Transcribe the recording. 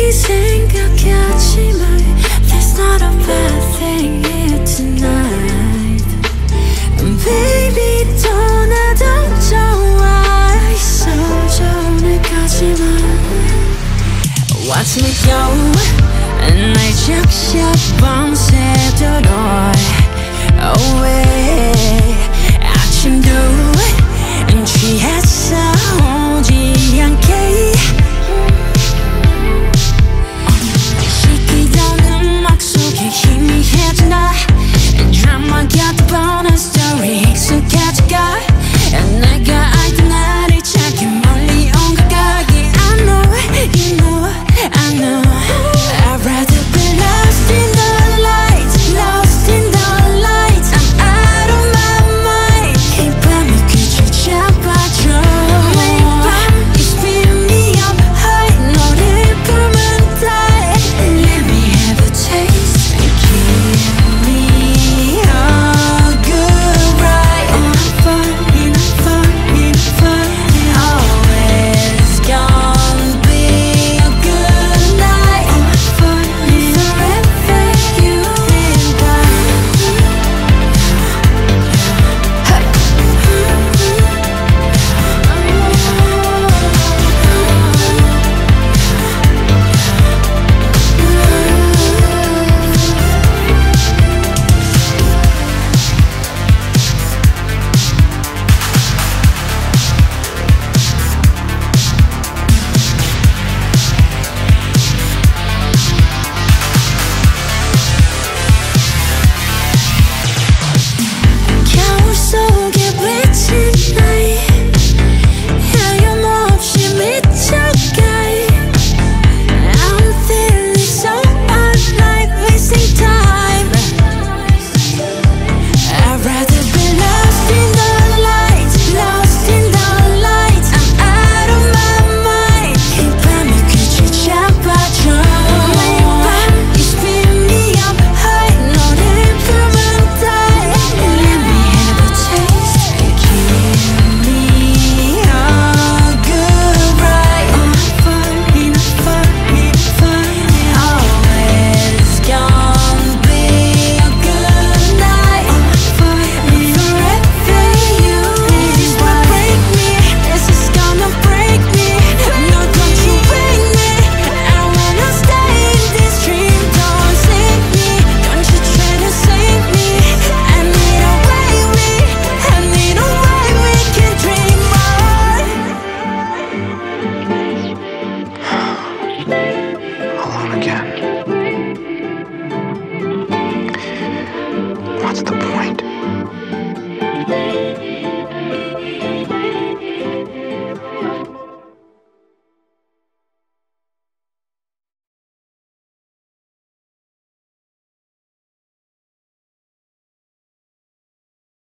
생각하지만 there's not a bad thing here tonight. Baby 떠나도 좋아 있어 오늘까지만. Watch me go 날 적셔 밤새도록 away. 아침도 취했어 오지 않게. 시키던 음악 속에 희미해진다. 드라마 같은 bonus story 익숙해져가. 내가 알던 나를 찾기 멀리 온 것 같기. I know, you know, I know. I'd rather be lost in the light, lost in the light. I'm out of my mind. 이 밤이 끝을 잡아줘. 매일 밤 you spin me up high. 너를 보면 die. Let me have a taste and give me a good ride. I'm falling, I'm falling, I'm falling. Always gonna be a good night. I'm falling forever, you and I. 겨울 속에 비친 나이 하염없이 미쳐가. I'm feeling so alive, wasting time. I'd rather